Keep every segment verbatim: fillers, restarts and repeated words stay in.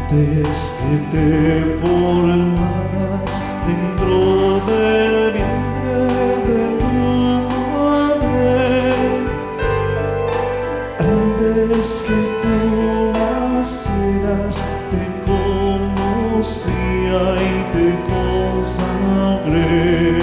Antes que te formaras dentro del vientre de tu madre, antes que tú nacieras, te conocía y te consagré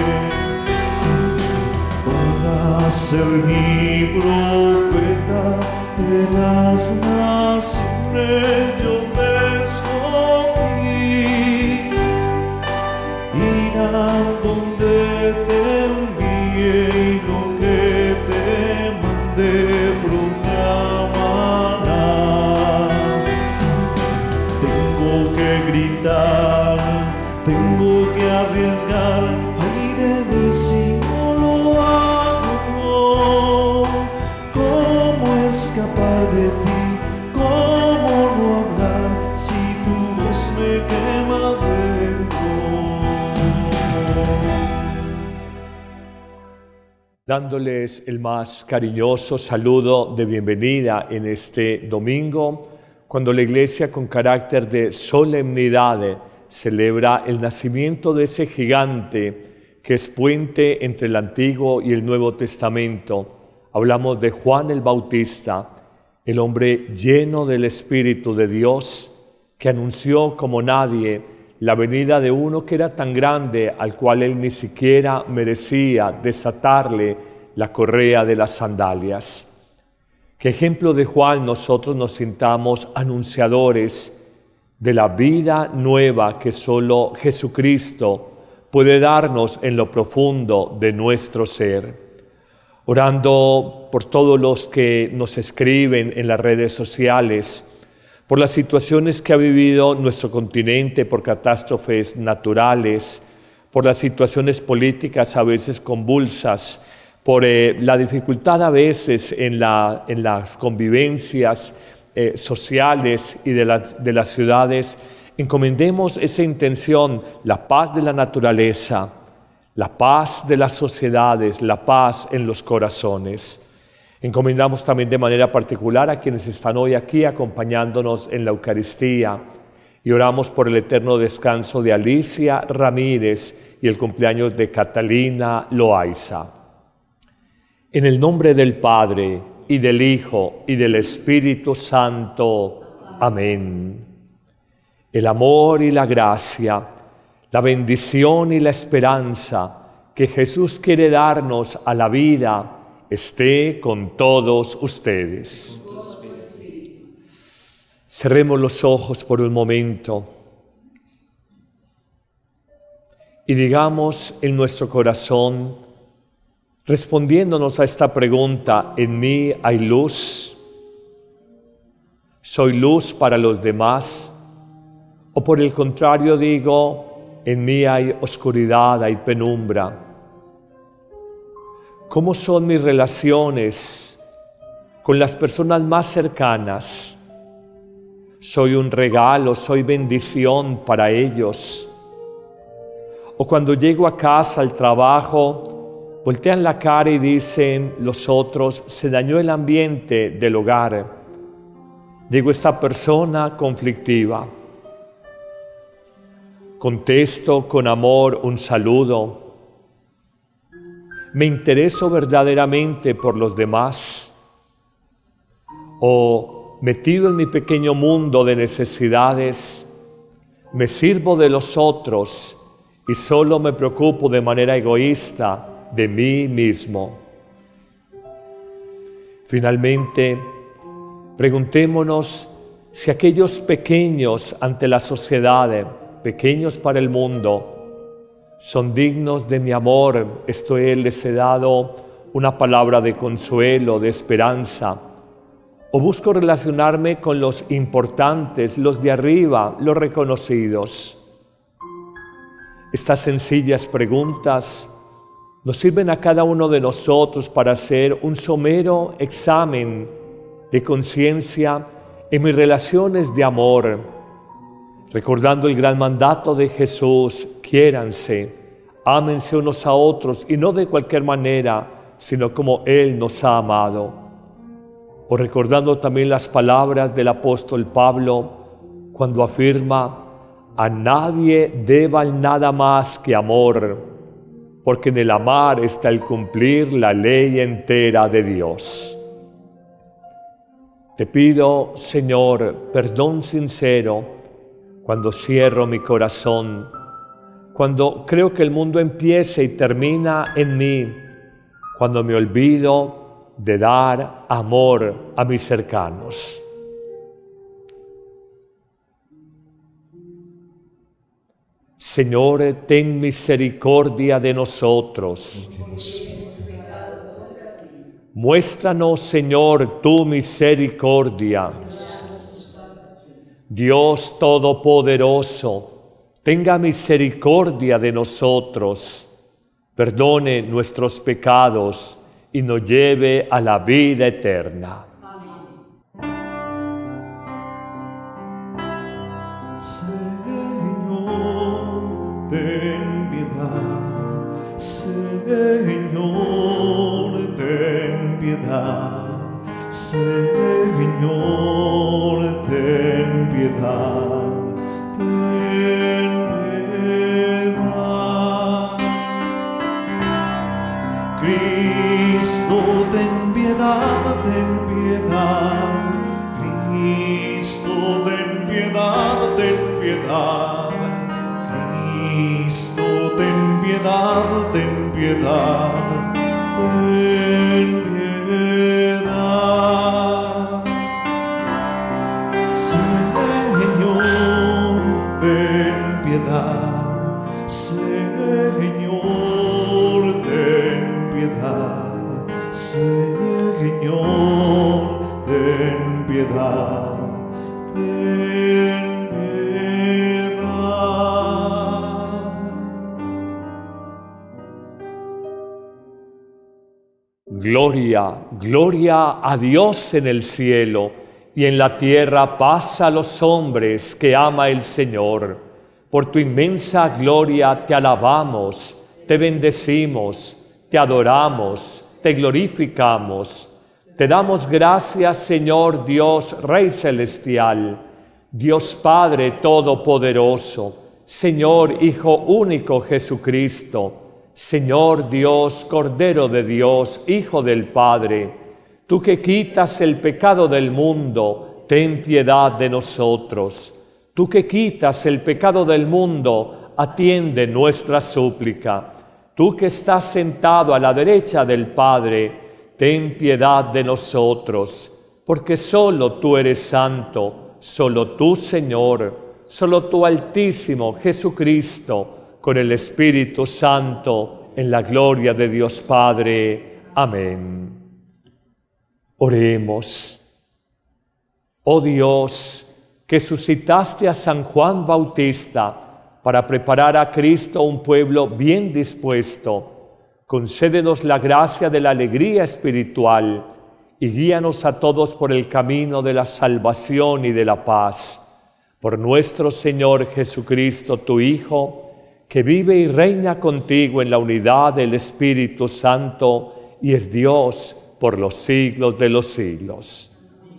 para ser mi profeta de las naciones. Yo te escogí, ir a donde te envié y lo que te mandé proclamarás. Tengo que gritar, tengo que arriesgar, ay de mí si no lo hago. ¿Cómo escapar de ti? ¿Cómo no hablar si tu voz me quema dentro? Dándoles el más cariñoso saludo de bienvenida en este domingo, cuando la Iglesia, con carácter de solemnidad, celebra el nacimiento de ese gigante que es puente entre el Antiguo y el Nuevo Testamento. Hablamos de Juan el Bautista, el hombre lleno del Espíritu de Dios, que anunció como nadie la venida de uno que era tan grande, al cual él ni siquiera merecía desatarle la correa de las sandalias. Que ejemplo de Juan nosotros nos sintamos anunciadores de la vida nueva que solo Jesucristo puede darnos en lo profundo de nuestro ser. Orando por todos los que nos escriben en las redes sociales, por las situaciones que ha vivido nuestro continente, por catástrofes naturales, por las situaciones políticas a veces convulsas, por eh, la dificultad a veces en, la, en las convivencias eh, sociales y de, la, de las ciudades. Encomendemos esa intención, la paz de la naturaleza, la paz de las sociedades, la paz en los corazones. Encomendamos también de manera particular a quienes están hoy aquí acompañándonos en la Eucaristía y oramos por el eterno descanso de Alicia Ramírez y el cumpleaños de Catalina Loaiza. En el nombre del Padre, y del Hijo, y del Espíritu Santo. Amén. El amor y la gracia, la bendición y la esperanza que Jesús quiere darnos a la vida esté con todos ustedes. Cerremos los ojos por un momento y digamos en nuestro corazón, respondiéndonos a esta pregunta: ¿en mí hay luz? ¿Soy luz para los demás? O por el contrario digo, en mí hay oscuridad, hay penumbra. ¿Cómo son mis relaciones con las personas más cercanas? ¿Soy un regalo, soy bendición para ellos? O cuando llego a casa, al trabajo, voltean la cara y dicen los otros, se dañó el ambiente del hogar. Digo, esta persona conflictiva. Contesto con amor un saludo. ¿Me intereso verdaderamente por los demás? ¿O metido en mi pequeño mundo de necesidades, me sirvo de los otros y solo me preocupo de manera egoísta de mí mismo? Finalmente, preguntémonos si aquellos pequeños ante la sociedad, pequeños para el mundo, son dignos de mi amor. Esto es, les he dado una palabra de consuelo, de esperanza. O busco relacionarme con los importantes, los de arriba, los reconocidos. Estas sencillas preguntas nos sirven a cada uno de nosotros para hacer un somero examen de conciencia en mis relaciones de amor, recordando el gran mandato de Jesús: quiéranse, ámense unos a otros, y no de cualquier manera, sino como Él nos ha amado. O recordando también las palabras del apóstol Pablo, cuando afirma: a nadie deban nada más que amor, porque en el amar está el cumplir la ley entera de Dios. Te pido, Señor, perdón sincero cuando cierro mi corazón, cuando creo que el mundo empieza y termina en mí, cuando me olvido de dar amor a mis cercanos. Señor, ten misericordia de nosotros. Muéstranos, Señor, tu misericordia. Dios Todopoderoso, tenga misericordia de nosotros, perdone nuestros pecados y nos lleve a la vida eterna. Señor, ten piedad. Señor, ten piedad. Señor, ten piedad. Ten piedad. Cristo, ten piedad, ten piedad. Cristo, ten piedad, ten piedad. Cristo, ten piedad, ten piedad, ten piedad. Señor, ten piedad. Señor, ten piedad. Señor, ten piedad. Ten piedad. Gloria, gloria a Dios en el cielo, y en la tierra paz a los hombres que ama el Señor. Por tu inmensa gloria te alabamos, te bendecimos, te adoramos, te glorificamos. Te damos gracias, Señor Dios, Rey Celestial, Dios Padre Todopoderoso, Señor Hijo único Jesucristo, Señor Dios, Cordero de Dios, Hijo del Padre, tú que quitas el pecado del mundo, ten piedad de nosotros. Tú que quitas el pecado del mundo, atiende nuestra súplica. Tú que estás sentado a la derecha del Padre, ten piedad de nosotros, porque solo tú eres santo, solo tú, Señor, solo tú, Altísimo Jesucristo, con el Espíritu Santo, en la gloria de Dios Padre. Amén. Oremos. Oh Dios, que suscitaste a San Juan Bautista para preparar a Cristo un pueblo bien dispuesto, concédenos la gracia de la alegría espiritual y guíanos a todos por el camino de la salvación y de la paz. Por nuestro Señor Jesucristo, tu Hijo, que vive y reina contigo en la unidad del Espíritu Santo y es Dios por los siglos de los siglos.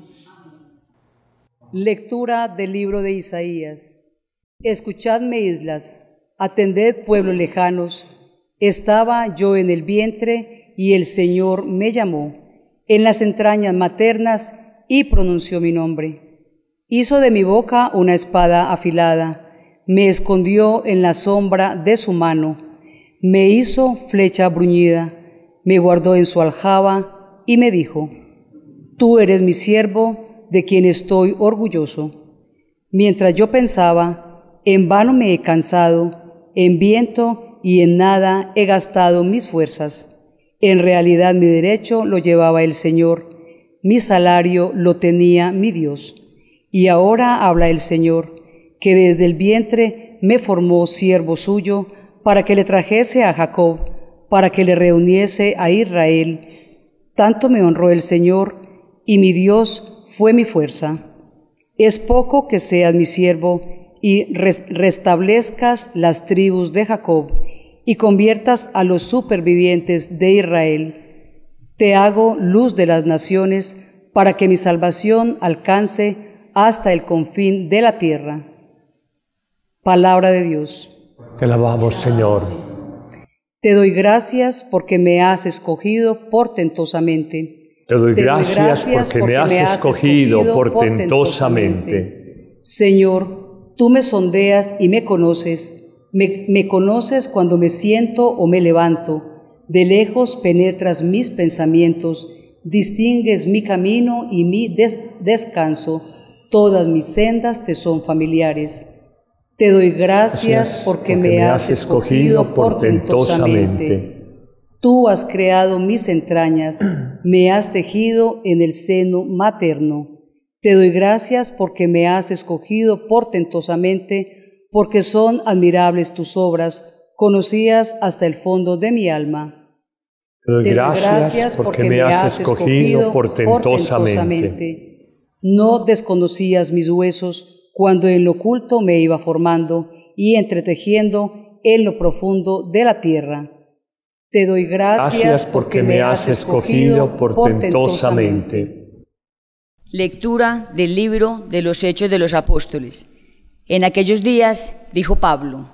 Lectura del libro de Isaías. Escuchadme, islas, atended, pueblos lejanos. Estaba yo en el vientre y el Señor me llamó, en las entrañas maternas, y pronunció mi nombre. Hizo de mi boca una espada afilada, me escondió en la sombra de su mano, me hizo flecha bruñida, me guardó en su aljaba y me dijo: Tú eres mi siervo, de quien estoy orgulloso. Mientras yo pensaba, en vano me he cansado, en viento y en nada he gastado mis fuerzas. En realidad mi derecho lo llevaba el Señor, mi salario lo tenía mi Dios. Y ahora habla el Señor, que desde el vientre me formó siervo suyo, para que le trajese a Jacob, para que le reuniese a Israel. Tanto me honró el Señor, y mi Dios fue mi fuerza. Es poco que seas mi siervo, y restablezcas las tribus de Jacob, y conviertas a los supervivientes de Israel. Te hago luz de las naciones, para que mi salvación alcance hasta el confín de la tierra. Palabra de Dios. Te alabamos, Señor. Te doy gracias porque me has escogido portentosamente. Te doy Te doy gracias gracias porque me has escogido portentosamente. Señor, tú me sondeas y me conoces. Me, me conoces cuando me siento o me levanto. De lejos penetras mis pensamientos. Distingues mi camino y mi des- descanso. Todas mis sendas te son familiares. Te doy gracias porque, porque me has escogido portentosamente. Tú has creado mis entrañas, me has tejido en el seno materno. Te doy gracias porque me has escogido portentosamente, porque son admirables tus obras, conocidas hasta el fondo de mi alma. Te doy, Te doy gracias, gracias porque, porque me has escogido portentosamente. portentosamente. No desconocías mis huesos cuando en lo oculto me iba formando y entretejiendo en lo profundo de la tierra. Te doy gracias, gracias porque, porque me has escogido portentosamente. Lectura del libro de los Hechos de los Apóstoles. En aquellos días, dijo Pablo,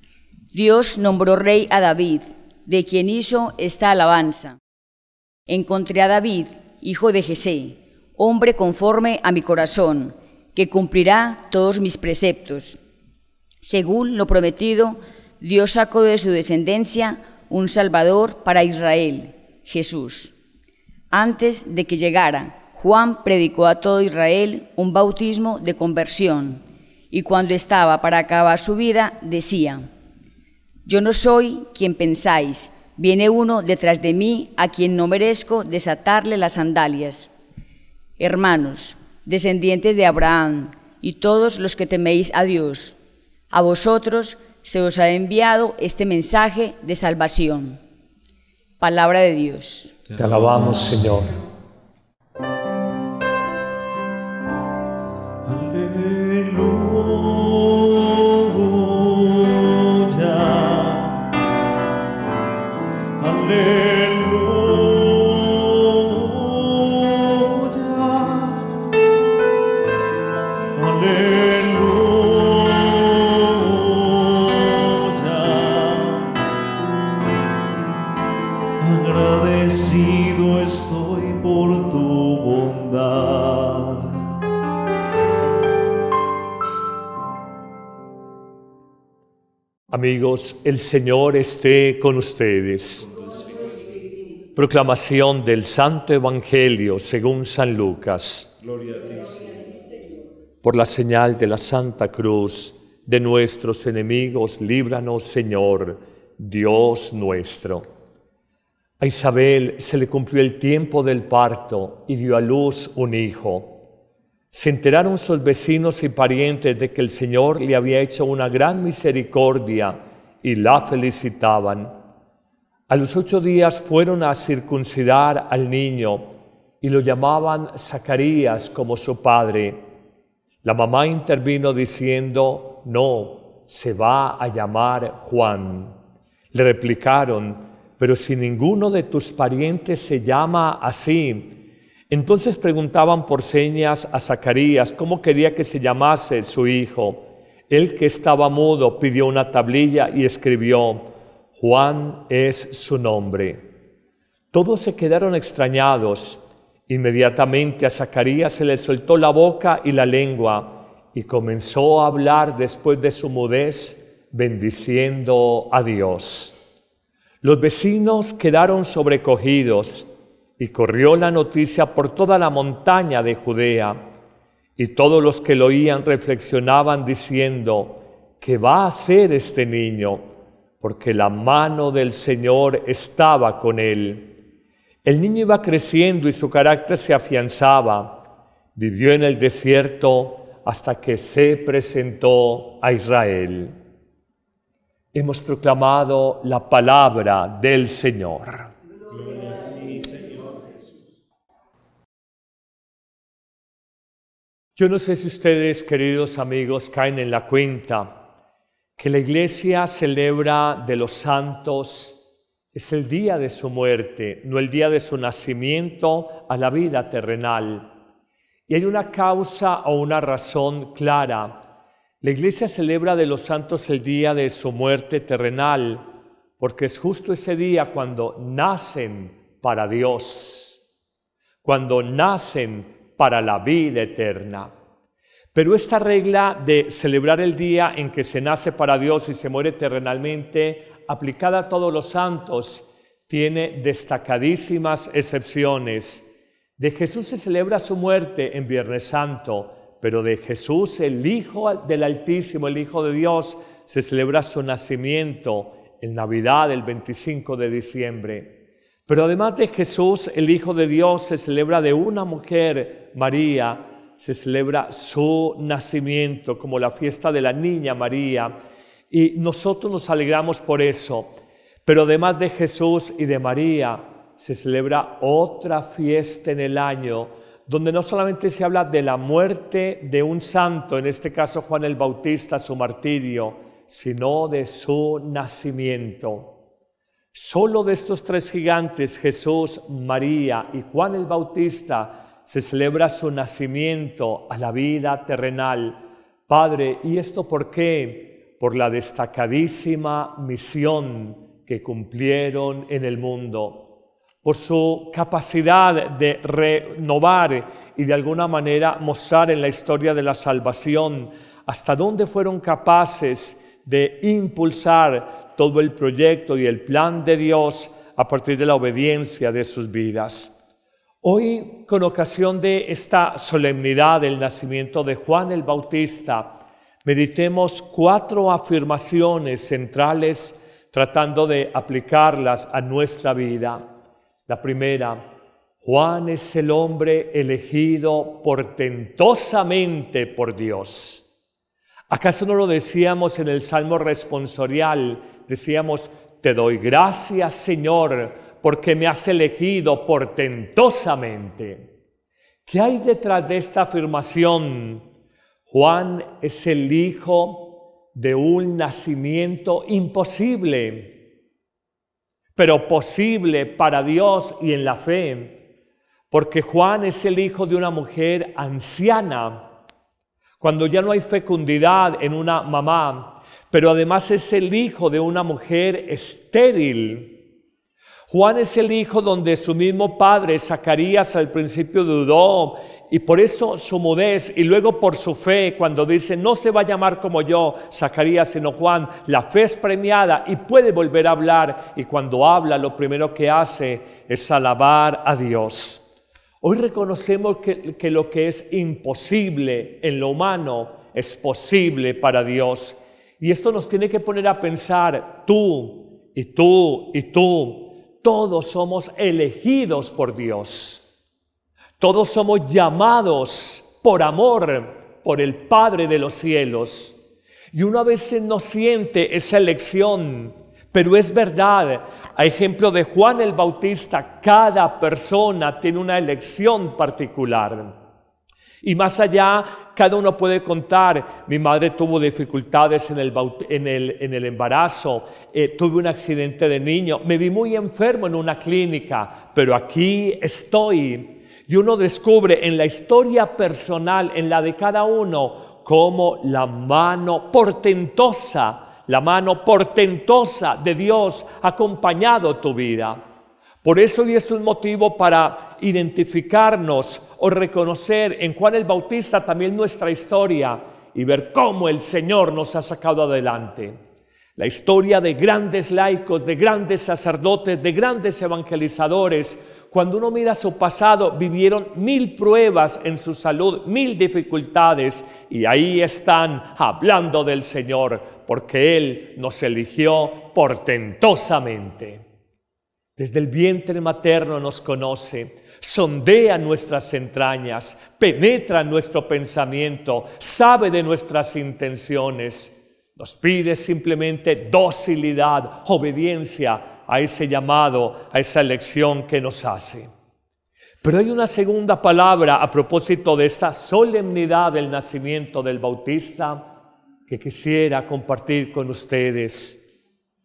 Dios nombró rey a David, de quien hizo esta alabanza. Encontré a David, hijo de Jesé, hombre conforme a mi corazón, que cumplirá todos mis preceptos. Según lo prometido, Dios sacó de su descendencia un Salvador para Israel, Jesús. Antes de que llegara, Juan predicó a todo Israel un bautismo de conversión, y cuando estaba para acabar su vida, decía, Yo no soy quien pensáis, viene uno detrás de mí a quien no merezco desatarle las sandalias. Hermanos, descendientes de Abraham, y todos los que teméis a Dios, a vosotros se os ha enviado este mensaje de salvación. Palabra de Dios. Te alabamos, Señor. Aleluya. Aleluya. Agradecido estoy por tu bondad. Amigos, el Señor esté con ustedes. Proclamación del Santo Evangelio según San Lucas. Gloria a ti, Señor. Por la señal de la Santa Cruz de nuestros enemigos, líbranos, Señor, Dios nuestro. A Isabel se le cumplió el tiempo del parto y dio a luz un hijo. Se enteraron sus vecinos y parientes de que el Señor le había hecho una gran misericordia y la felicitaban. A los ocho días fueron a circuncidar al niño y lo llamaban Zacarías como su padre. La mamá intervino diciendo, no, se va a llamar Juan. Le replicaron, pero si ninguno de tus parientes se llama así. Entonces preguntaban por señas a Zacarías cómo quería que se llamase su hijo. Él, que estaba mudo, pidió una tablilla y escribió, Juan es su nombre. Todos se quedaron extrañados. Inmediatamente a Zacarías se le soltó la boca y la lengua y comenzó a hablar después de su mudez, bendiciendo a Dios. Los vecinos quedaron sobrecogidos y corrió la noticia por toda la montaña de Judea, y todos los que lo oían reflexionaban diciendo, ¿qué va a hacer este niño? Porque la mano del Señor estaba con él. El niño iba creciendo y su carácter se afianzaba. Vivió en el desierto hasta que se presentó a Israel. Hemos proclamado la palabra del Señor. Gloria a ti, Señor Jesús. Yo no sé si ustedes, queridos amigos, caen en la cuenta que la Iglesia celebra de los santos, es el día de su muerte, no el día de su nacimiento a la vida terrenal. Y hay una causa o una razón clara. La Iglesia celebra de los santos el día de su muerte terrenal, porque es justo ese día cuando nacen para Dios, cuando nacen para la vida eterna. Pero esta regla de celebrar el día en que se nace para Dios y se muere terrenalmente, aplicada a todos los santos, tiene destacadísimas excepciones. De Jesús se celebra su muerte en Viernes Santo, pero de Jesús, el Hijo del Altísimo, el Hijo de Dios, se celebra su nacimiento en Navidad, el veinticinco de diciembre. Pero además de Jesús, el Hijo de Dios, se celebra de una mujer, María, se celebra su nacimiento como la fiesta de la niña María, y nosotros nos alegramos por eso. Pero además de Jesús y de María, se celebra otra fiesta en el año, donde no solamente se habla de la muerte de un santo, en este caso Juan el Bautista, su martirio, sino de su nacimiento. Solo de estos tres gigantes, Jesús, María y Juan el Bautista, se celebra su nacimiento a la vida terrenal. Padre, ¿y esto por qué? Por la destacadísima misión que cumplieron en el mundo, por su capacidad de renovar y de alguna manera mostrar en la historia de la salvación hasta dónde fueron capaces de impulsar todo el proyecto y el plan de Dios a partir de la obediencia de sus vidas. Hoy, con ocasión de esta solemnidad del nacimiento de Juan el Bautista, meditemos cuatro afirmaciones centrales tratando de aplicarlas a nuestra vida. La primera: Juan es el hombre elegido portentosamente por Dios. ¿Acaso no lo decíamos en el Salmo responsorial? Decíamos: te doy gracias, Señor, porque me has elegido portentosamente. ¿Qué hay detrás de esta afirmación? Juan es el hijo de un nacimiento imposible, pero posible para Dios y en la fe, porque Juan es el hijo de una mujer anciana, cuando ya no hay fecundidad en una mamá, pero además es el hijo de una mujer estéril. Juan es el hijo donde su mismo padre, Zacarías, al principio dudó, y por eso su mudez, y luego por su fe, cuando dice, no se va a llamar como yo, Zacarías, sino Juan, la fe es premiada y puede volver a hablar, y cuando habla, lo primero que hace es alabar a Dios. Hoy reconocemos que, que lo que es imposible en lo humano es posible para Dios. Y esto nos tiene que poner a pensar, tú y tú y tú, todos somos elegidos por Dios. Todos somos llamados por amor por el Padre de los cielos. Y uno a veces no siente esa elección, pero es verdad. A ejemplo de Juan el Bautista, cada persona tiene una elección particular. Y más allá, cada uno puede contar, mi madre tuvo dificultades en el, en el, en el embarazo, eh, tuve un accidente de niño, me vi muy enfermo en una clínica, pero aquí estoy. Y uno descubre en la historia personal, en la de cada uno, cómo la mano portentosa, la mano portentosa de Dios ha acompañado tu vida. Por eso hoy es un motivo para identificarnos o reconocer en Juan el Bautista también nuestra historia y ver cómo el Señor nos ha sacado adelante. La historia de grandes laicos, de grandes sacerdotes, de grandes evangelizadores. Cuando uno mira su pasado, vivieron mil pruebas en su salud, mil dificultades, y ahí están hablando del Señor, porque Él nos eligió portentosamente. Desde el vientre materno nos conoce, sondea nuestras entrañas, penetra nuestro pensamiento, sabe de nuestras intenciones. Nos pide simplemente docilidad, obediencia a ese llamado, a esa elección que nos hace. Pero hay una segunda palabra a propósito de esta solemnidad del nacimiento del Bautista que quisiera compartir con ustedes.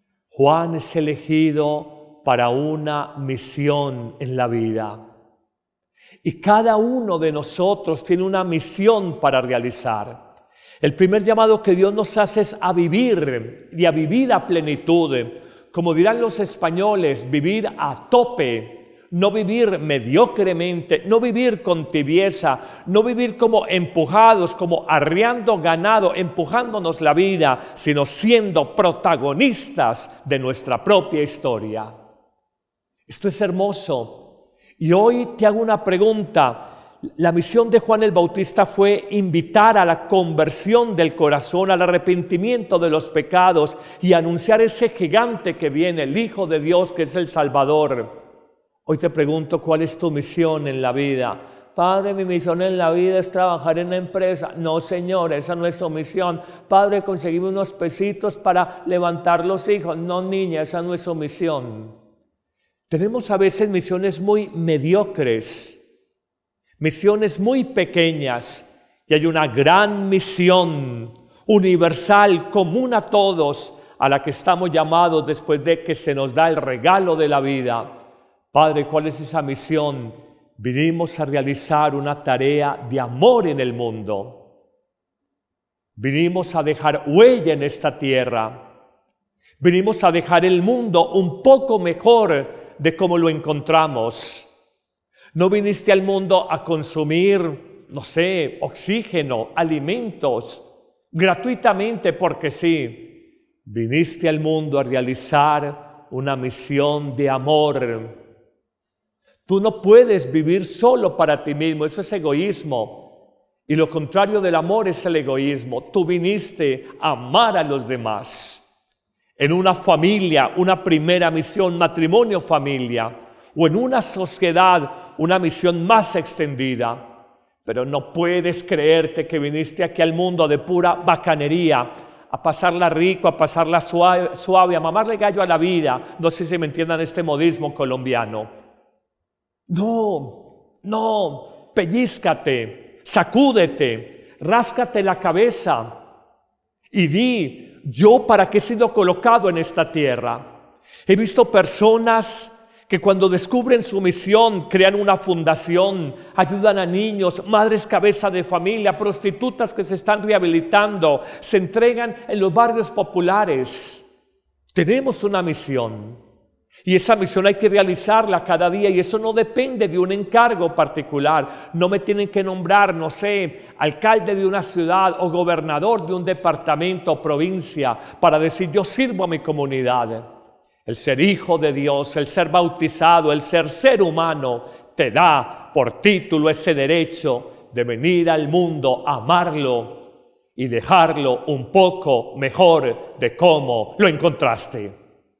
Juan es elegido para una misión en la vida. Y cada uno de nosotros tiene una misión para realizar. El primer llamado que Dios nos hace es a vivir y a vivir a plenitud. Como dirán los españoles, vivir a tope. No vivir mediocremente, no vivir con tibieza, no vivir como empujados, como arriando ganado, empujándonos la vida, sino siendo protagonistas de nuestra propia historia. Esto es hermoso. Y hoy te hago una pregunta. La misión de Juan el Bautista fue invitar a la conversión del corazón, al arrepentimiento de los pecados y anunciar ese gigante que viene, el Hijo de Dios, que es el Salvador. Hoy te pregunto, ¿cuál es tu misión en la vida? Padre, mi misión en la vida es trabajar en una empresa. No, Señor, esa no es tu misión. Padre, conseguimos unos pesitos para levantar los hijos. No, niña, esa no es tu misión. Tenemos a veces misiones muy mediocres, misiones muy pequeñas, y hay una gran misión universal, común a todos, a la que estamos llamados después de que se nos da el regalo de la vida. Padre, ¿cuál es esa misión? Vinimos a realizar una tarea de amor en el mundo. Vinimos a dejar huella en esta tierra. Vinimos a dejar el mundo un poco mejor de como lo encontramos. No viniste al mundo a consumir, no sé, oxígeno, alimentos, gratuitamente porque sí. Viniste al mundo a realizar una misión de amor. Tú no puedes vivir solo para ti mismo, eso es egoísmo. Y lo contrario del amor es el egoísmo. Tú viniste a amar a los demás. En una familia, una primera misión, matrimonio, familia, o en una sociedad, una misión más extendida. Pero no puedes creerte que viniste aquí al mundo de pura bacanería, a pasarla rico, a pasarla suave, suave, a mamarle gallo a la vida. No sé si me entiendan este modismo colombiano. No, no, pellízcate, sacúdete, ráscate la cabeza y di, ¿yo para qué he sido colocado en esta tierra? He visto personas que cuando descubren su misión crean una fundación, ayudan a niños, madres cabeza de familia, prostitutas que se están rehabilitando, se entregan en los barrios populares. Tenemos una misión. Y esa misión hay que realizarla cada día, y eso no depende de un encargo particular. No me tienen que nombrar, no sé, alcalde de una ciudad o gobernador de un departamento o provincia para decir yo sirvo a mi comunidad. El ser hijo de Dios, el ser bautizado, el ser ser humano te da por título ese derecho de venir al mundo, amarlo y dejarlo un poco mejor de cómo lo encontraste.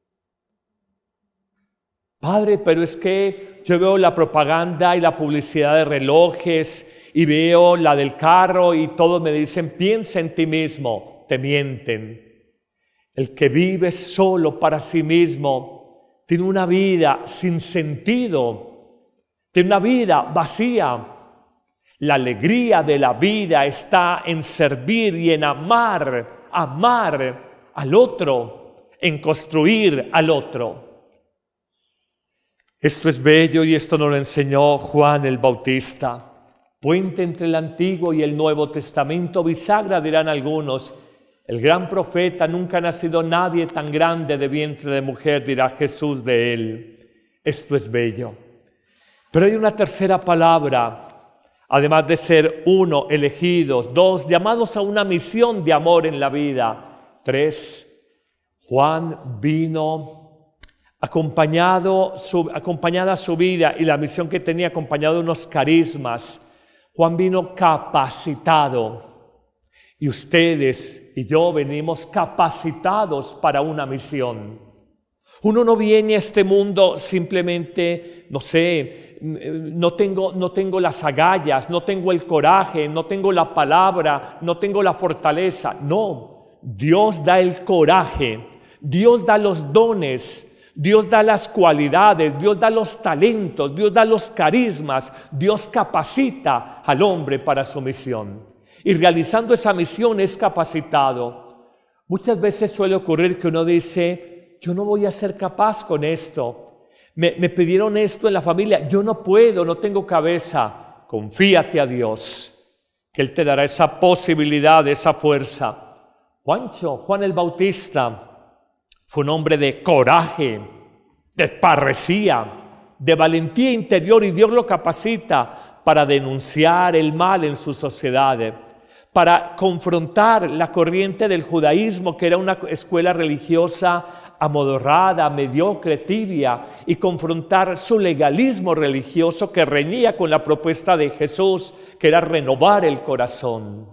Padre, pero es que yo veo la propaganda y la publicidad de relojes y veo la del carro y todos me dicen, piensa en ti mismo. Te mienten. El que vive solo para sí mismo tiene una vida sin sentido, tiene una vida vacía. La alegría de la vida está en servir y en amar, amar al otro, en construir al otro. Esto es bello y esto nos lo enseñó Juan el Bautista. Puente entre el Antiguo y el Nuevo Testamento, bisagra dirán algunos. El gran profeta, nunca ha nacido nadie tan grande de vientre de mujer, dirá Jesús de él. Esto es bello. Pero hay una tercera palabra, además de ser uno, elegidos, dos, llamados a una misión de amor en la vida. Tres, Juan vino acompañado, su, acompañada su vida y la misión que tenía acompañado de unos carismas. Juan vino capacitado. Y ustedes y yo venimos capacitados para una misión. Uno no viene a este mundo simplemente, no sé, no tengo, no tengo las agallas, no tengo el coraje, no tengo la palabra, no tengo la fortaleza. No, Dios da el coraje, Dios da los dones, Dios da las cualidades, Dios da los talentos, Dios da los carismas, Dios capacita al hombre para su misión. Y realizando esa misión es capacitado. Muchas veces suele ocurrir que uno dice, yo no voy a ser capaz con esto. Me, me pidieron esto en la familia, yo no puedo, no tengo cabeza. Confíate a Dios, que Él te dará esa posibilidad, esa fuerza. Juancho, Juan el Bautista, fue un hombre de coraje, de parresía, de valentía interior, y Dios lo capacita para denunciar el mal en su sociedad, para confrontar la corriente del judaísmo, que era una escuela religiosa amodorrada, mediocre, tibia, y confrontar su legalismo religioso que reñía con la propuesta de Jesús, que era renovar el corazón.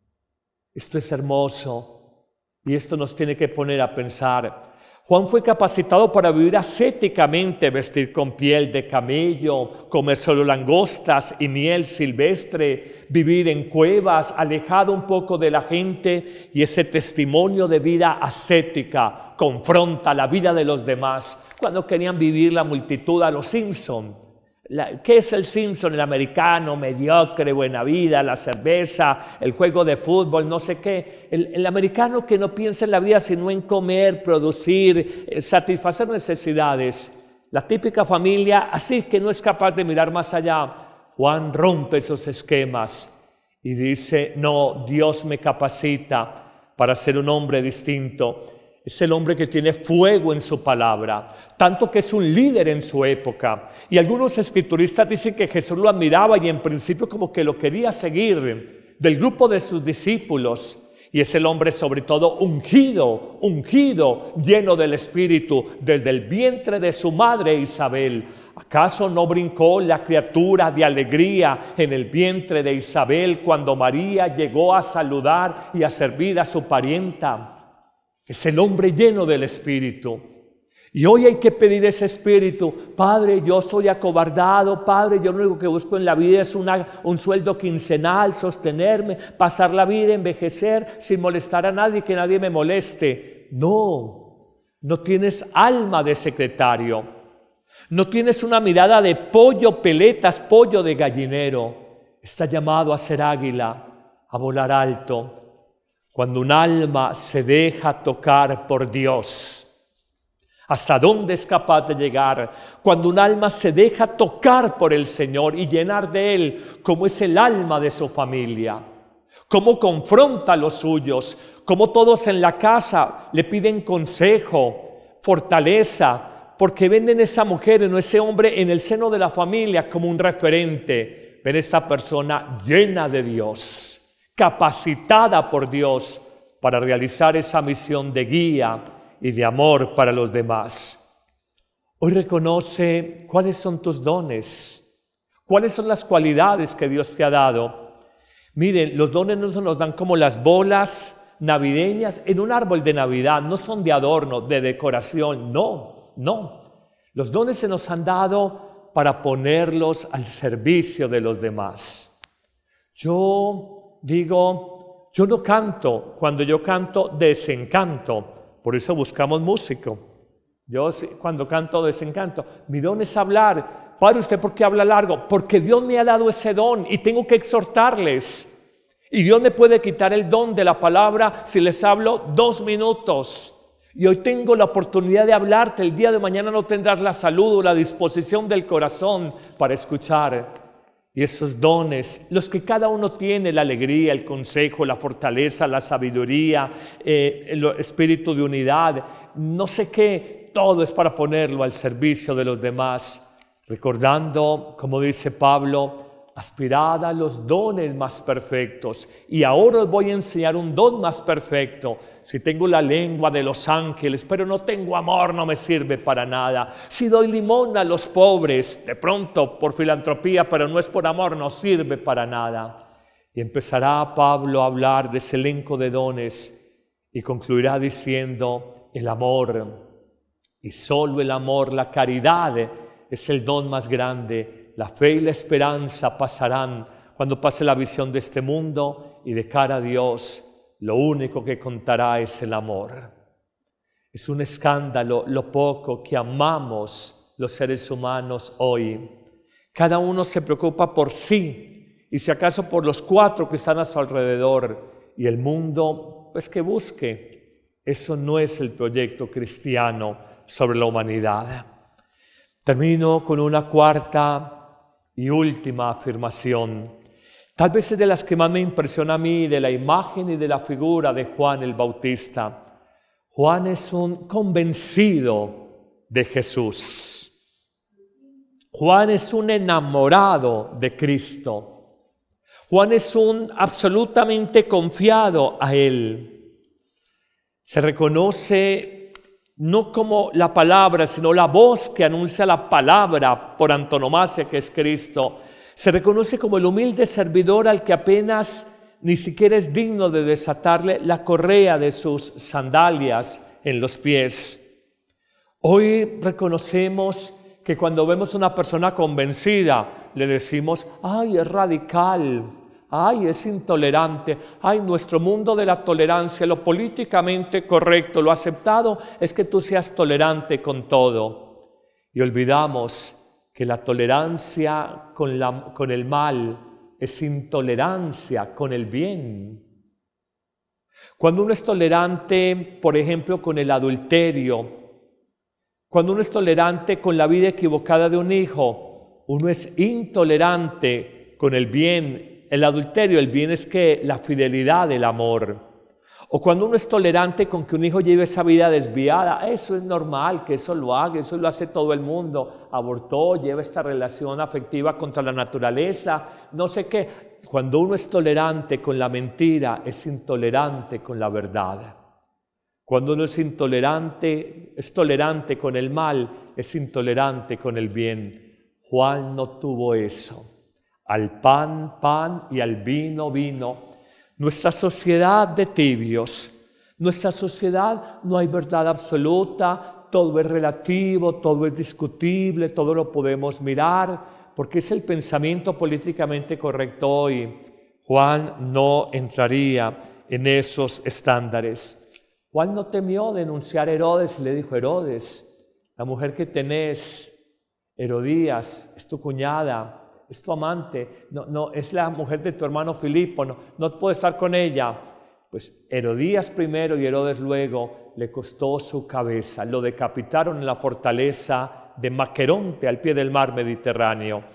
Esto es hermoso y esto nos tiene que poner a pensar. Juan fue capacitado para vivir ascéticamente, vestir con piel de camello, comer solo langostas y miel silvestre, vivir en cuevas, alejado un poco de la gente, y ese testimonio de vida ascética confronta la vida de los demás. Cuando querían vivir la multitud a los Simpson. La, ¿Qué es el Simpson? El americano, mediocre, buena vida, la cerveza, el juego de fútbol, no sé qué. El, el americano que no piensa en la vida sino en comer, producir, eh, satisfacer necesidades. La típica familia así, que no es capaz de mirar más allá. Juan rompe esos esquemas y dice, no, Dios me capacita para ser un hombre distinto. Es el hombre que tiene fuego en su palabra, tanto que es un líder en su época. Y algunos escrituristas dicen que Jesús lo admiraba y en principio como que lo quería seguir, del grupo de sus discípulos. Y es el hombre sobre todo ungido, ungido, lleno del Espíritu, desde el vientre de su madre Isabel. ¿Acaso no brincó la criatura de alegría en el vientre de Isabel cuando María llegó a saludar y a servir a su parienta? Es el hombre lleno del Espíritu. Y hoy hay que pedir ese Espíritu. Padre, yo estoy acobardado. Padre, yo lo único que busco en la vida es una, un sueldo quincenal, sostenerme, pasar la vida, envejecer sin molestar a nadie, que nadie me moleste. No, no tienes alma de secretario. No tienes una mirada de pollo, peletas, pollo de gallinero. Está llamado a ser águila, a volar alto. Cuando un alma se deja tocar por Dios, ¿hasta dónde es capaz de llegar? Cuando un alma se deja tocar por el Señor y llenar de Él, como es el alma de su familia, cómo confronta a los suyos, cómo todos en la casa le piden consejo, fortaleza, porque ven en esa mujer, en ese hombre, en el seno de la familia como un referente. Ven esta persona llena de Dios, capacitada por Dios para realizar esa misión de guía y de amor para los demás. Hoy reconoce cuáles son tus dones, cuáles son las cualidades que Dios te ha dado. Miren, los dones no se nos dan como las bolas navideñas en un árbol de Navidad, no son de adorno, de decoración, no, no. Los dones se nos han dado para ponerlos al servicio de los demás. Yo digo, yo no canto, cuando yo canto desencanto, por eso buscamos músico. Yo cuando canto desencanto, mi don es hablar. Padre, ¿usted por qué habla largo? Porque Dios me ha dado ese don y tengo que exhortarles. Y Dios me puede quitar el don de la palabra si les hablo dos minutos. Y hoy tengo la oportunidad de hablarte, el día de mañana no tendrás la salud o la disposición del corazón para escuchar. Y esos dones, los que cada uno tiene, la alegría, el consejo, la fortaleza, la sabiduría, eh, el espíritu de unidad, no sé qué, todo es para ponerlo al servicio de los demás. Recordando, como dice Pablo, aspirad a los dones más perfectos. Y ahora os voy a enseñar un don más perfecto. Si tengo la lengua de los ángeles, pero no tengo amor, no me sirve para nada. Si doy limosna a los pobres, de pronto por filantropía, pero no es por amor, no sirve para nada. Y empezará Pablo a hablar de ese elenco de dones y concluirá diciendo, el amor, y solo el amor, la caridad es el don más grande. La fe y la esperanza pasarán cuando pase la visión de este mundo, y de cara a Dios, lo único que contará es el amor. Es un escándalo lo poco que amamos los seres humanos hoy. Cada uno se preocupa por sí y si acaso por los cuatro que están a su alrededor. Y el mundo, pues que busque. Eso no es el proyecto cristiano sobre la humanidad. Termino con una cuarta y última afirmación. Tal vez es de las que más me impresiona a mí, de la imagen y de la figura de Juan el Bautista. Juan es un convencido de Jesús. Juan es un enamorado de Cristo. Juan es un absolutamente confiado a Él. Se reconoce no como la palabra, sino la voz que anuncia la palabra por antonomasia, que es Cristo. Se reconoce como el humilde servidor al que apenas ni siquiera es digno de desatarle la correa de sus sandalias en los pies. Hoy reconocemos que cuando vemos una persona convencida, le decimos, ¡ay, es radical! ¡Ay, es intolerante! ¡Ay, nuestro mundo de la tolerancia, lo políticamente correcto, lo aceptado es que tú seas tolerante con todo! Y olvidamos que la tolerancia con, la, con el mal es intolerancia con el bien. Cuando uno es tolerante, por ejemplo, con el adulterio, cuando uno es tolerante con la vida equivocada de un hijo, uno es intolerante con el bien. El adulterio, el bien es que la fidelidad, el amor. O cuando uno es tolerante con que un hijo lleve esa vida desviada, eso es normal, que eso lo haga, eso lo hace todo el mundo. Abortó, lleva esta relación afectiva contra la naturaleza, no sé qué. Cuando uno es tolerante con la mentira, es intolerante con la verdad. Cuando uno es intolerante, es tolerante con el mal, es intolerante con el bien. Juan no tuvo eso. Al pan, pan y al vino, vino. Nuestra sociedad de tibios, nuestra sociedad no hay verdad absoluta, todo es relativo, todo es discutible, todo lo podemos mirar, porque es el pensamiento políticamente correcto hoy. Juan no entraría en esos estándares. Juan no temió denunciar a Herodes y le dijo, Herodes, la mujer que tenés, Herodías, es tu cuñada, es tu amante, no, no, es la mujer de tu hermano Filipo, no, no puedo estar con ella. Pues Herodías primero y Herodes luego le costó su cabeza, lo decapitaron en la fortaleza de Maqueronte al pie del mar Mediterráneo.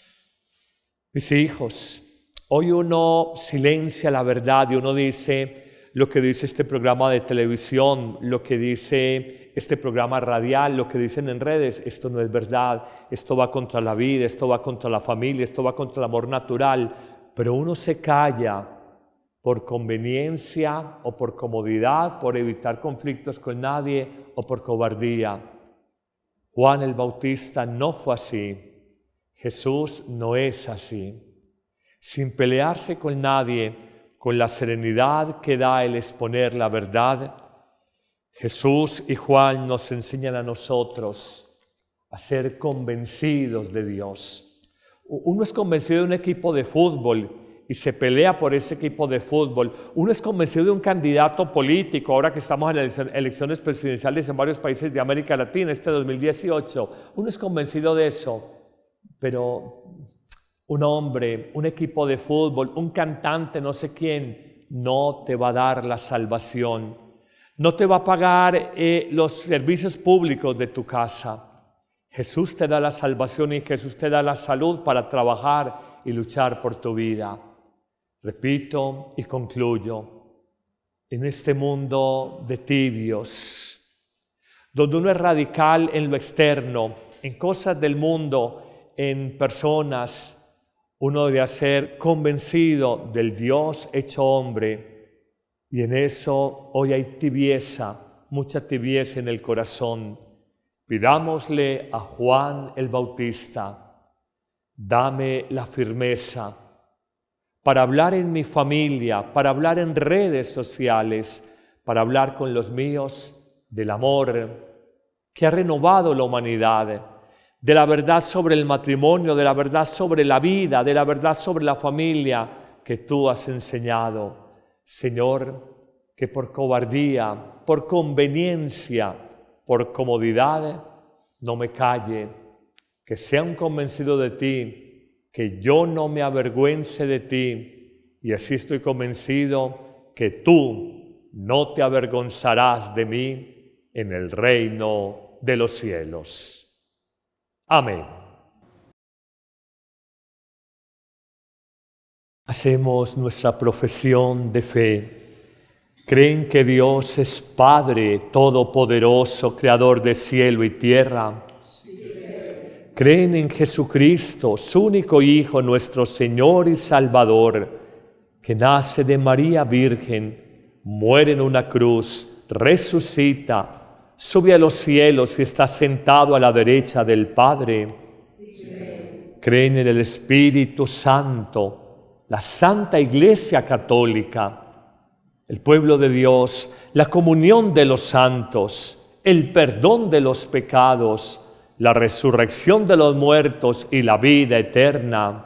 Mis hijos, hoy uno silencia la verdad y uno dice lo que dice este programa de televisión, lo que dice este programa radial, lo que dicen en redes, esto no es verdad, esto va contra la vida, esto va contra la familia, esto va contra el amor natural, pero uno se calla por conveniencia o por comodidad, por evitar conflictos con nadie o por cobardía. Juan el Bautista no fue así, Jesús no es así. Sin pelearse con nadie, con la serenidad que da el exponer la verdad, Jesús y Juan nos enseñan a nosotros a ser convencidos de Dios. Uno es convencido de un equipo de fútbol y se pelea por ese equipo de fútbol. Uno es convencido de un candidato político, ahora que estamos en las elecciones presidenciales en varios países de América Latina, este dos mil dieciocho. Uno es convencido de eso, pero un hombre, un equipo de fútbol, un cantante, no sé quién, no te va a dar la salvación. No te va a pagar eh, los servicios públicos de tu casa. Jesús te da la salvación y Jesús te da la salud para trabajar y luchar por tu vida. Repito y concluyo. En este mundo de tibios, donde uno es radical en lo externo, en cosas del mundo, en personas, uno debe ser convencido del Dios hecho hombre. Y en eso hoy hay tibieza, mucha tibieza en el corazón. Pidámosle a Juan el Bautista, dame la firmeza para hablar en mi familia, para hablar en redes sociales, para hablar con los míos del amor que ha renovado la humanidad, de la verdad sobre el matrimonio, de la verdad sobre la vida, de la verdad sobre la familia que tú has enseñado. Señor, que por cobardía, por conveniencia, por comodidad, no me calle, que sea un convencido de ti, que yo no me avergüence de ti, y así estoy convencido que tú no te avergonzarás de mí en el reino de los cielos. Amén. Hacemos nuestra profesión de fe. ¿Creen que Dios es Padre Todopoderoso, Creador de cielo y tierra? ¿Creen en Jesucristo, su único Hijo, nuestro Señor y Salvador, que nace de María Virgen, muere en una cruz, resucita, sube a los cielos y está sentado a la derecha del Padre? ¿Creen en el Espíritu Santo, la Santa Iglesia Católica, el pueblo de Dios, la comunión de los santos, el perdón de los pecados, la resurrección de los muertos y la vida eterna?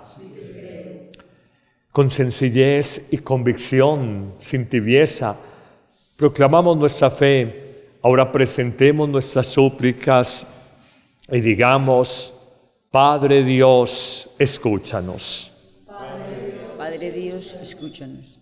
Con sencillez y convicción, sin tibieza, proclamamos nuestra fe. Ahora presentemos nuestras súplicas y digamos: Padre Dios, escúchanos. Padre Dios, escúchanos.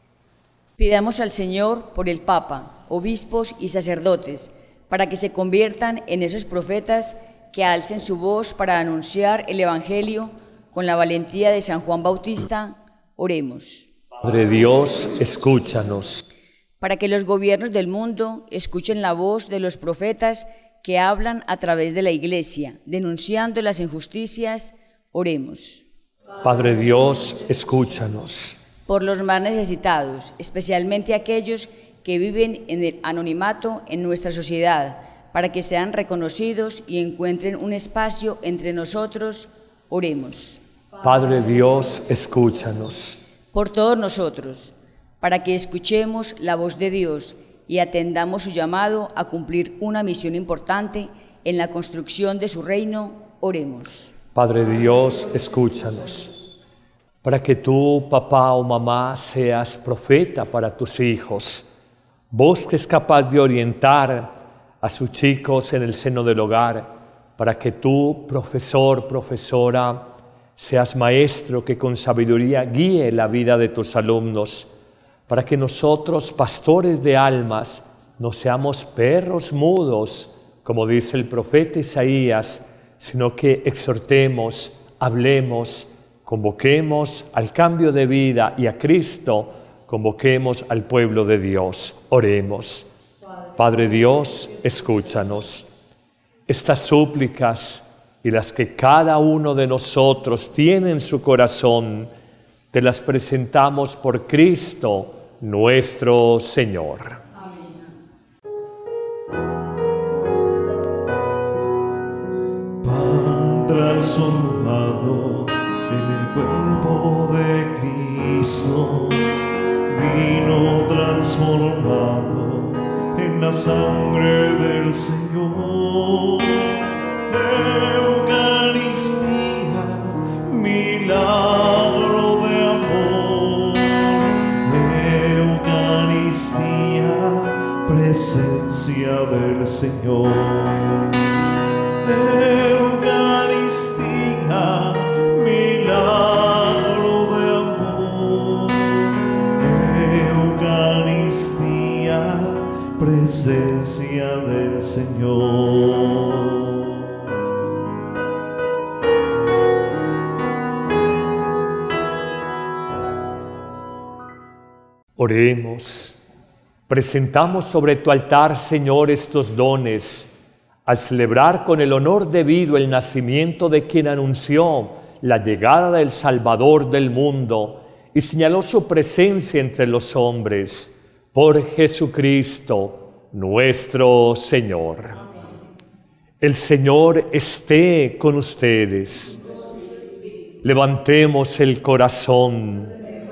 Pidamos al Señor por el Papa, obispos y sacerdotes, para que se conviertan en esos profetas que alcen su voz para anunciar el Evangelio con la valentía de San Juan Bautista. Oremos. Padre Dios, escúchanos. Para que los gobiernos del mundo escuchen la voz de los profetas que hablan a través de la Iglesia, denunciando las injusticias. Oremos. Padre Dios, escúchanos. Por los más necesitados, especialmente aquellos que viven en el anonimato en nuestra sociedad, para que sean reconocidos y encuentren un espacio entre nosotros. Oremos. Padre Dios, escúchanos. Por todos nosotros, para que escuchemos la voz de Dios y atendamos su llamado a cumplir una misión importante en la construcción de su reino. Oremos. Padre Dios, escúchanos. Para que tú, papá o mamá, seas profeta para tus hijos, vos que es capaz de orientar a sus chicos en el seno del hogar, para que tú, profesor, profesora, seas maestro que con sabiduría guíe la vida de tus alumnos, para que nosotros, pastores de almas, no seamos perros mudos, como dice el profeta Isaías, sino que exhortemos, hablemos, convoquemos al cambio de vida y a Cristo, convoquemos al pueblo de Dios. Oremos. Padre Dios, escúchanos. Estas súplicas y las que cada uno de nosotros tiene en su corazón, te las presentamos por Cristo, nuestro Señor. Pan transformado en el cuerpo de Cristo, vino transformado en la sangre del Señor. Eucaristía, milagro de amor. Eucaristía, presencia del Señor. Eucaristía, milagro de amor. Eucaristía, presencia del Señor. Oremos. Presentamos sobre tu altar, Señor, estos dones, al celebrar con el honor debido el nacimiento de quien anunció la llegada del Salvador del mundo y señaló su presencia entre los hombres, por Jesucristo, nuestro Señor. El Señor esté con ustedes. Levantemos el corazón.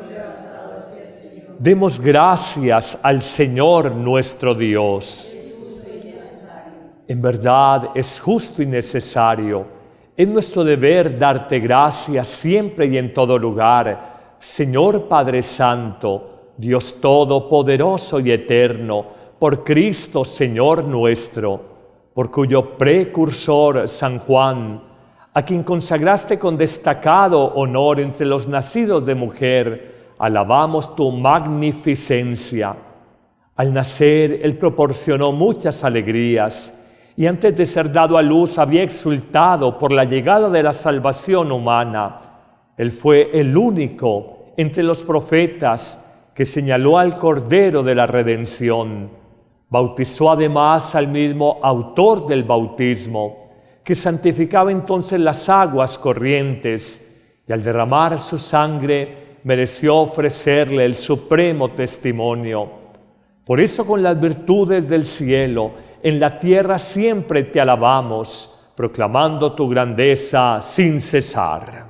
Demos gracias al Señor nuestro Dios. En verdad es justo y necesario. Es nuestro deber darte gracias siempre y en todo lugar, Señor Padre Santo, Dios Todopoderoso y Eterno, por Cristo Señor nuestro, por cuyo precursor San Juan, a quien consagraste con destacado honor entre los nacidos de mujer, alabamos tu magnificencia. Al nacer, Él proporcionó muchas alegrías, y antes de ser dado a luz había exultado por la llegada de la salvación humana. Él fue el único entre los profetas que señaló al Cordero de la Redención. Bautizó además al mismo autor del bautismo, que santificaba entonces las aguas corrientes, y al derramar su sangre mereció ofrecerle el supremo testimonio. Por eso, con las virtudes del cielo, en la tierra siempre te alabamos, proclamando tu grandeza sin cesar.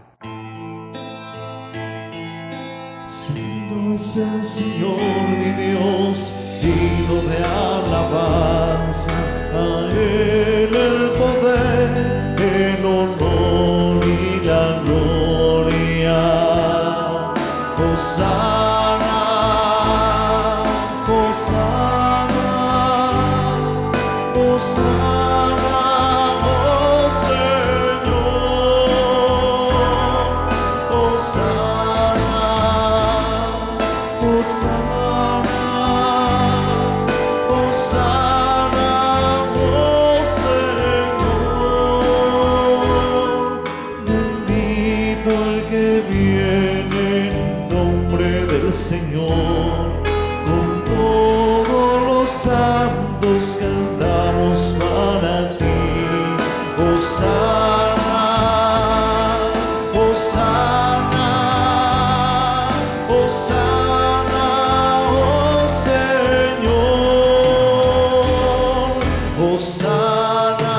Santo es el Señor mi Dios, digno de alabanza, a Él el poder, el honor y la gloria. Hosana, Hosana, Hosana, oh Señor, Hosana, Hosana, Hosana, oh Señor. Bendito el que viene en nombre del Señor. Con todos los santos cantamos para ti. Hosana, Hosana, Hosana, oh Señor. Hosana,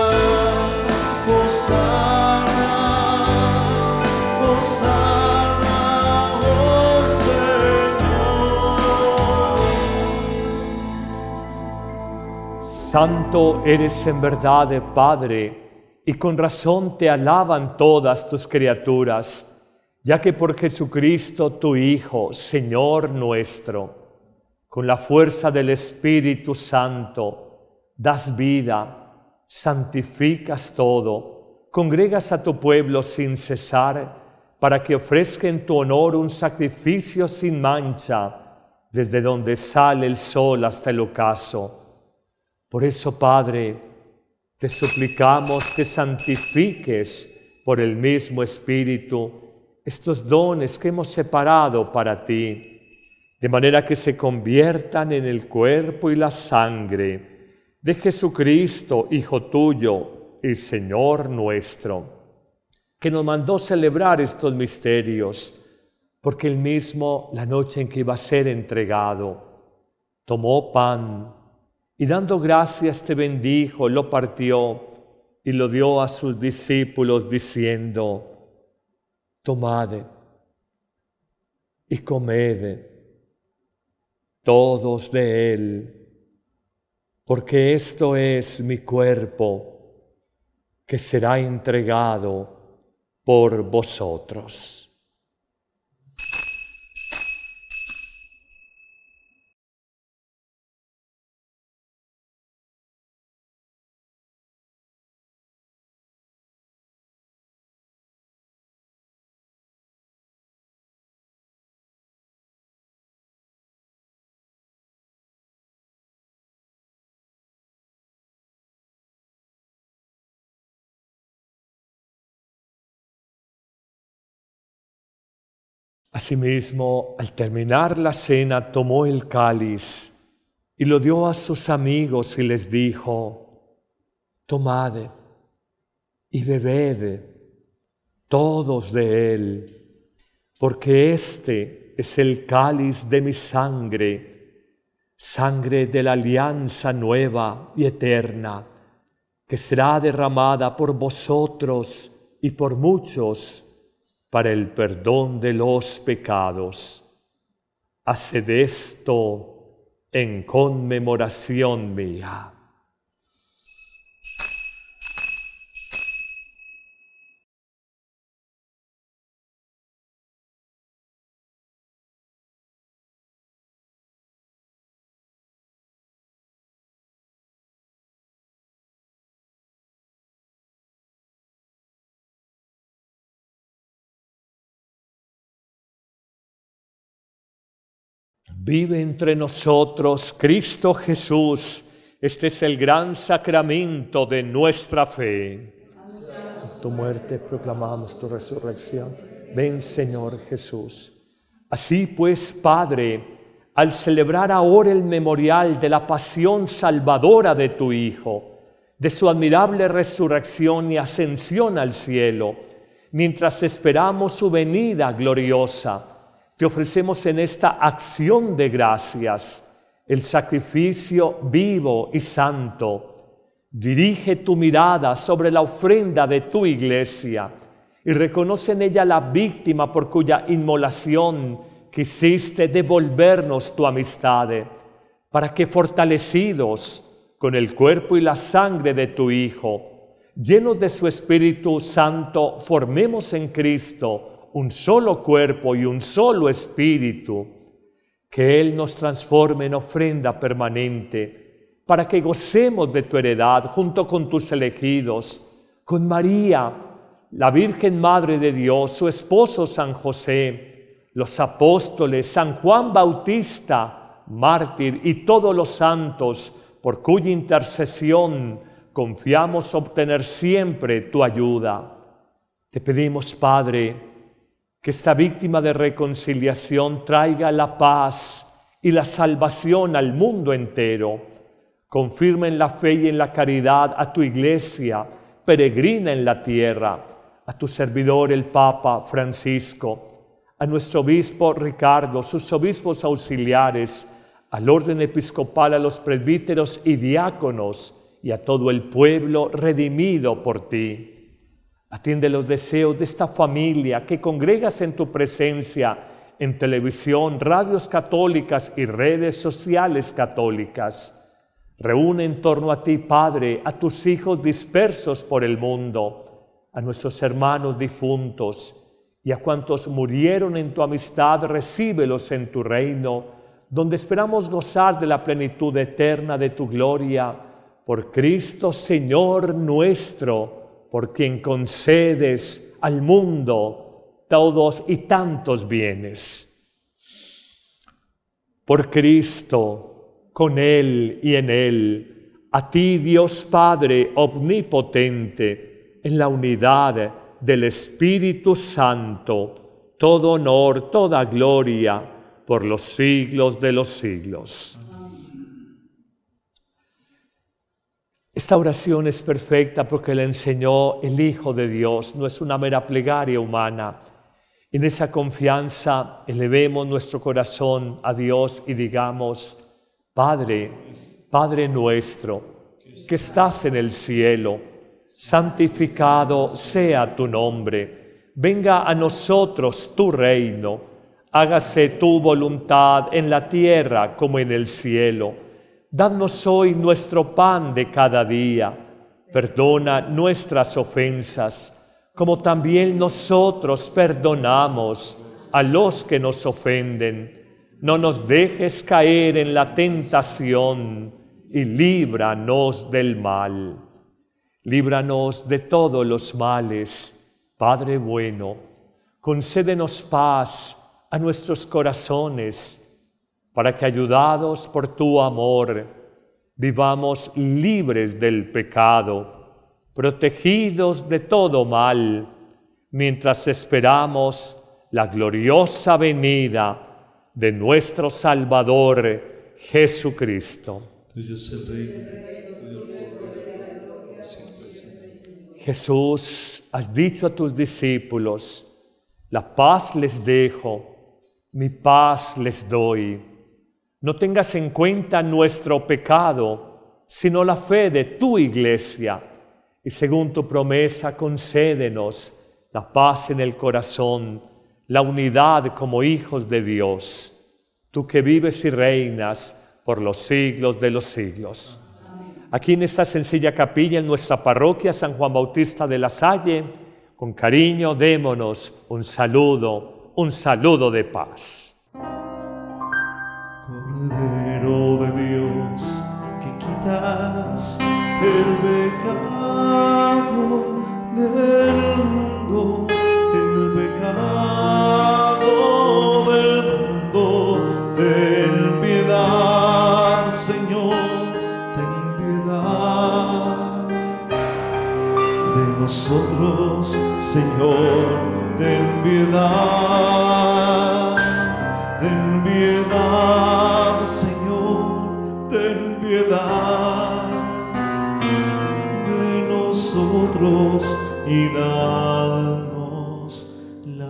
Hosana, Hosana, oh Señor. Santo eres en verdad, Padre, y con razón te alaban todas tus criaturas, ya que por Jesucristo tu Hijo, Señor nuestro, con la fuerza del Espíritu Santo, das vida, santificas todo, congregas a tu pueblo sin cesar, para que ofrezca en tu honor un sacrificio sin mancha, desde donde sale el sol hasta el ocaso. Por eso, Padre, te suplicamos que santifiques por el mismo Espíritu estos dones que hemos separado para ti, de manera que se conviertan en el cuerpo y la sangre de Jesucristo, Hijo tuyo y Señor nuestro, que nos mandó celebrar estos misterios, porque Él mismo, la noche en que iba a ser entregado, tomó pan y dando gracias te bendijo, lo partió y lo dio a sus discípulos diciendo: tomad y comed todos de él, porque esto es mi cuerpo que será entregado por vosotros. Asimismo, al terminar la cena, tomó el cáliz y lo dio a sus amigos y les dijo: tomad y bebed todos de él, porque este es el cáliz de mi sangre, sangre de la alianza nueva y eterna, que será derramada por vosotros y por muchos para el perdón de los pecados. Haced esto en conmemoración mía. Vive entre nosotros Cristo Jesús, Este es el gran sacramento de nuestra fe. Tu muerte proclamamos, tu resurrección. Ven, Señor Jesús. Así pues, Padre, al celebrar ahora el memorial de la pasión salvadora de tu Hijo, de su admirable resurrección y ascensión al cielo, mientras esperamos su venida gloriosa, te ofrecemos en esta acción de gracias el sacrificio vivo y santo. Dirige tu mirada sobre la ofrenda de tu iglesia y reconoce en ella la víctima por cuya inmolación quisiste devolvernos tu amistad, para que fortalecidos con el cuerpo y la sangre de tu Hijo, llenos de su Espíritu Santo, formemos en Cristo un solo cuerpo y un solo espíritu. Que Él nos transforme en ofrenda permanente, para que gocemos de tu heredad junto con tus elegidos, con María, la Virgen Madre de Dios, su esposo San José, los apóstoles, San Juan Bautista, mártir, y todos los santos, por cuya intercesión confiamos obtener siempre tu ayuda. Te pedimos, Padre, que esta víctima de reconciliación traiga la paz y la salvación al mundo entero. Confirma en la fe y en la caridad a tu iglesia, peregrina en la tierra, a tu servidor el Papa Francisco, a nuestro obispo Ricardo, sus obispos auxiliares, al orden episcopal, a los presbíteros y diáconos, y a todo el pueblo redimido por ti. Atiende los deseos de esta familia que congregas en tu presencia en televisión, radios católicas y redes sociales católicas. Reúne en torno a ti, Padre, a tus hijos dispersos por el mundo, a nuestros hermanos difuntos y a cuantos murieron en tu amistad, recíbelos en tu reino, donde esperamos gozar de la plenitud eterna de tu gloria, por Cristo Señor nuestro, por quien concedes al mundo todos y tantos bienes. Por Cristo, con Él y en Él, a ti, Dios Padre omnipotente, en la unidad del Espíritu Santo, todo honor, toda gloria, por los siglos de los siglos. Esta oración es perfecta porque la enseñó el Hijo de Dios, no es una mera plegaria humana. En esa confianza elevemos nuestro corazón a Dios y digamos: Padre, Padre nuestro, que estás en el cielo, santificado sea tu nombre. Venga a nosotros tu reino, hágase tu voluntad en la tierra como en el cielo. Danos hoy nuestro pan de cada día. Perdona nuestras ofensas, como también nosotros perdonamos a los que nos ofenden. No nos dejes caer en la tentación y líbranos del mal. Líbranos de todos los males, Padre bueno. Concédenos paz a nuestros corazones, para que, ayudados por tu amor, vivamos libres del pecado, protegidos de todo mal, mientras esperamos la gloriosa venida de nuestro Salvador Jesucristo. Tuyo es el reino, tuyo el poder, siempre, siempre. Jesús, has dicho a tus discípulos: la paz les dejo, mi paz les doy. No tengas en cuenta nuestro pecado, sino la fe de tu iglesia. Y según tu promesa, concédenos la paz en el corazón, la unidad como hijos de Dios. Tú que vives y reinas por los siglos de los siglos. Aquí en esta sencilla capilla, en nuestra parroquia San Juan Bautista de la Salle, con cariño démonos un saludo, un saludo de paz. Cordero de Dios, que quitas el pecado del mundo, el pecado del mundo, ten piedad, Señor, ten piedad de nosotros y danos la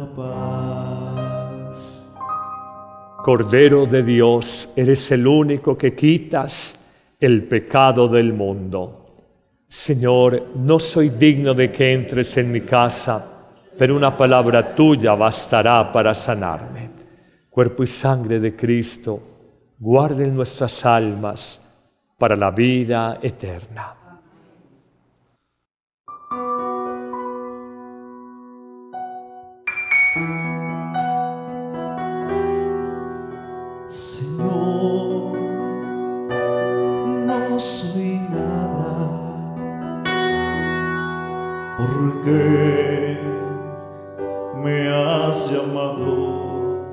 paz. Cordero de Dios, eres el único que quitas el pecado del mundo. Señor, no soy digno de que entres en mi casa, pero una palabra tuya bastará para sanarme. Cuerpo y sangre de Cristo, guarden nuestras almas para la vida eterna. Señor, no soy nada, porque me has llamado,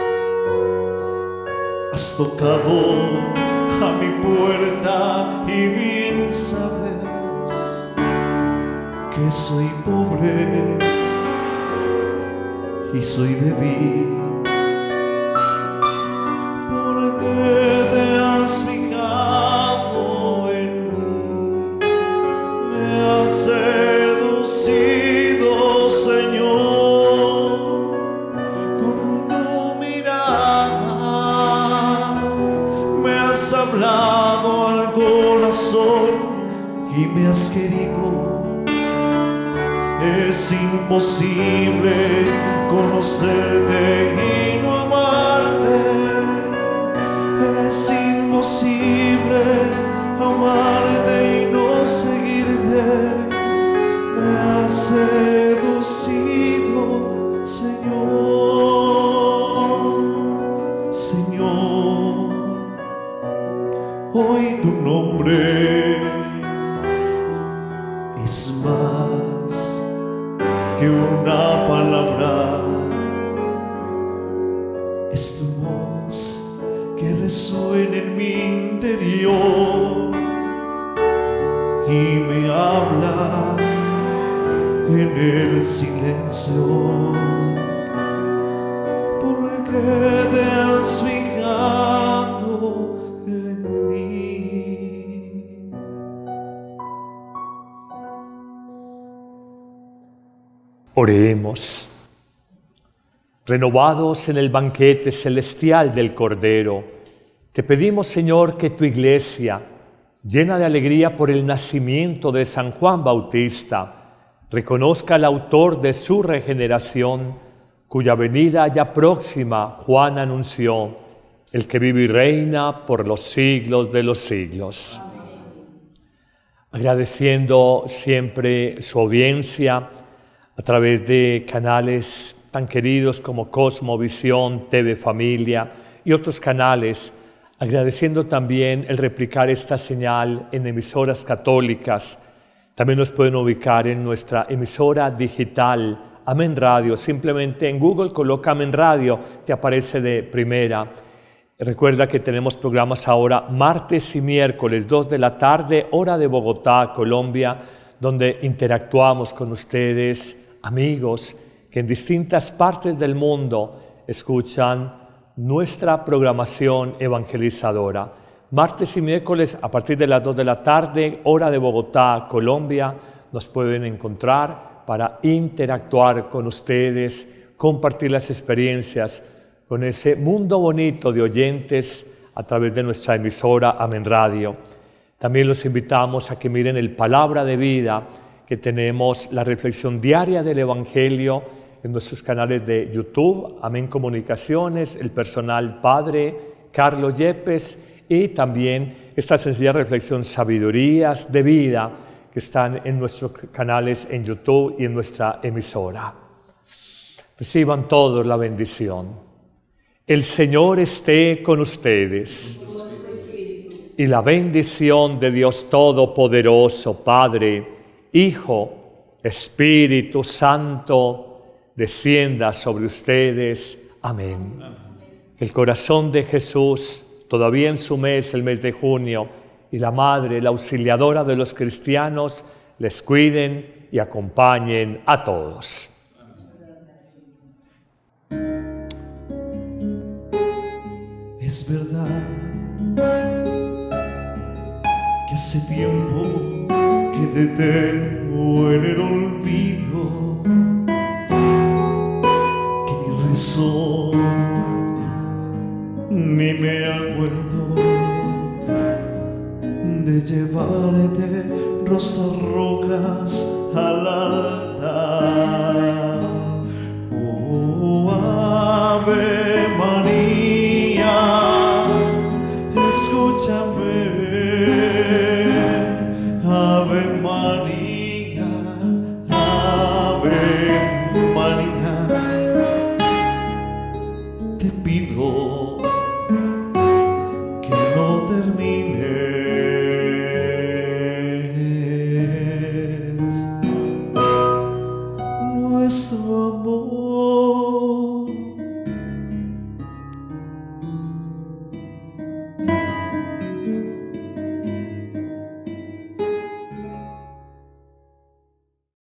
has tocado a mi puerta y bien sabes que soy pobre y soy débil. Y me has querido. Es imposible conocerte y no amarte. Es imposible amarte y no seguirte. Me has seducido, Señor. Señor, hoy tu nombre es más que una palabra, es tu voz que resuena en mi interior y me habla en el silencio, porque te has fijado en mí. Oremos. Renovados en el banquete celestial del Cordero, te pedimos, Señor, que tu Iglesia, llena de alegría por el nacimiento de San Juan Bautista, reconozca al autor de su regeneración, cuya venida ya próxima Juan anunció, el que vive y reina por los siglos de los siglos. Agradeciendo siempre su audiencia, a través de canales tan queridos como Cosmovisión, T V Familia y otros canales, agradeciendo también el replicar esta señal en emisoras católicas. También nos pueden ubicar en nuestra emisora digital, Amén Radio. Simplemente en Google coloca Amén Radio, te aparece de primera. Recuerda que tenemos programas ahora martes y miércoles, dos de la tarde, hora de Bogotá, Colombia, donde interactuamos con ustedes, amigos que en distintas partes del mundo escuchan nuestra programación evangelizadora. Martes y miércoles a partir de las dos de la tarde, hora de Bogotá, Colombia, nos pueden encontrar para interactuar con ustedes, compartir las experiencias con ese mundo bonito de oyentes a través de nuestra emisora Amén Radio. También los invitamos a que miren el Palabra de Vida, que tenemos la reflexión diaria del Evangelio en nuestros canales de YouTube, Amén Comunicaciones, el personal Padre Carlos Yepes, y también esta sencilla reflexión Sabidurías de Vida, que están en nuestros canales en YouTube y en nuestra emisora. Reciban todos la bendición. El Señor esté con ustedes. Y la bendición de Dios Todopoderoso, Padre, Hijo, Espíritu Santo, descienda sobre ustedes. Amén. Que el corazón de Jesús, todavía en su mes, el mes de junio, y la Madre, la auxiliadora de los cristianos, les cuiden y acompañen a todos. Es verdad hace tiempo que te tengo en el olvido, que ni rezo ni me acuerdo de llevarte rosas rojas al altar.